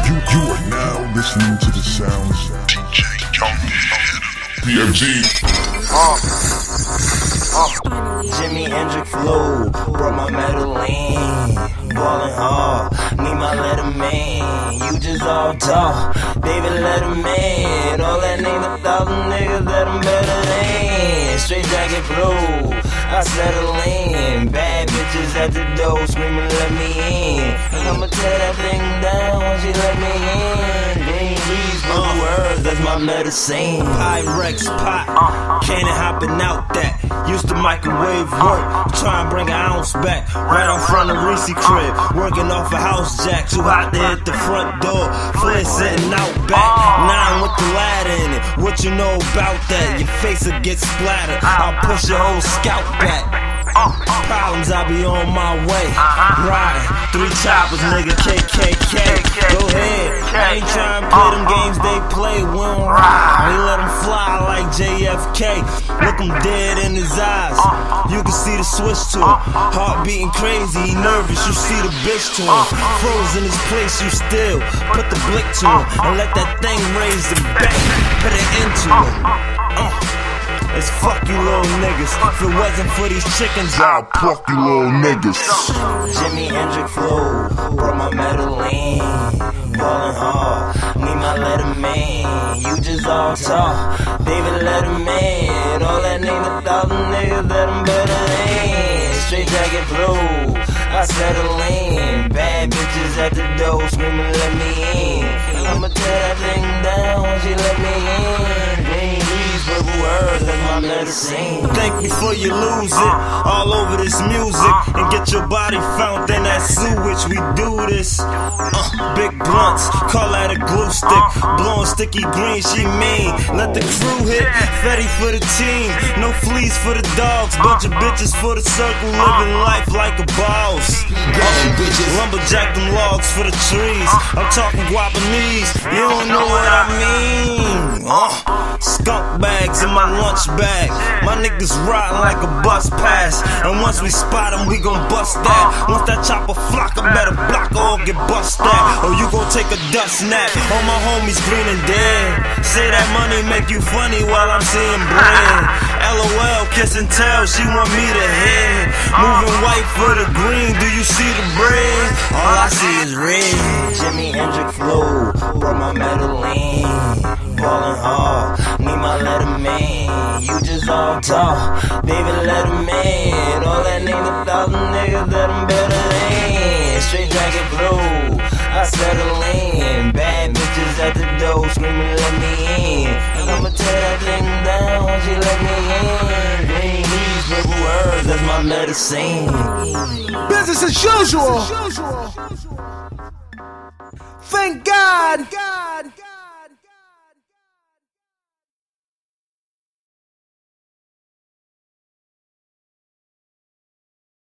You are now listening to the sounds of DJ PFG. Jimi Hendrix flow, brought my metal in. Ballin' hard, need my Letterman. You just all talk, David Letterman. All that name 1,000 niggas that I'm better than. Straight jacket flow, I settle in. Bad bitches at the door screaming let me in. I'ma tear that thing down once you let me in. Green leaves, blue herbs, that's my medicine. Pyrex pot, cannon hopping out that. Used to microwave work, try and bring an ounce back. Right on front of Reese crib, working off a house jack. Too hot to hit the front door, Flint sitting out back. 9 with the ladder in it, what you know about that? Your face will get splattered, I'll push your whole scalp back. Problems, I be on my way. Riding, 3 choppers, nigga, KKK. Go ahead, I ain't trying to play them games they play. We don't ride, we let them fly like JFK. Look him dead in his eyes, you can see the switch to him. Heart beating crazy, he nervous, you see the bitch to him. Froze in his place, you still put the blick to him. And let that thing raise the back, put it into him. It's fuck you little niggas. If it wasn't for these chickens, I'll pluck you little niggas. Jimi Hendrix flow, brought my metal in. Ballin' hard, need my Letterman. You just all talk, David Letterman. All that name 1,000 niggas that I'm better than. Straight jacket flow, I settle in. Bad bitches at the door screaming let me in. I'ma tear that thing down once you let me in. Green leaves, purple herbs, that's my medicine. Think before you lose it, all over this music. And get your body found in that sewage, we do this. Big blunts, call that a glue stick. Blowing sticky green, she mean. Let the crew hit, Fetty for the team. No fleas for the dogs, bunch of bitches for the circle. Living life like a boss. Lumberjack them logs for the trees. I'm talking Guapanese, you don't know what I mean. Skunk bags in my lunch bag. My niggas riding like a bus pass. And once we spot them, we gon' bust that. Once that chopper flock, I better block or get bust that. Or you gon' take a dust nap. All my homies green and dead. Say that money make you funny while I'm seeing bread. LOL, kiss and tell, she want me to hit. Moving white for the green, do you see the bread? All I see is red. Jimi Hendrix flow, brought my metal in. Ballin' hard, need my Letterman. You just all talk, David Letterman. All that name 1,000 niggas that I'm better than. Straight jacket flow, I settle in. Bad bitches at the door screaming let me in. I'ma tear that thing down once you let me in. Green leaves, purple herbs, that's my medicine. Business as usual. Thank God.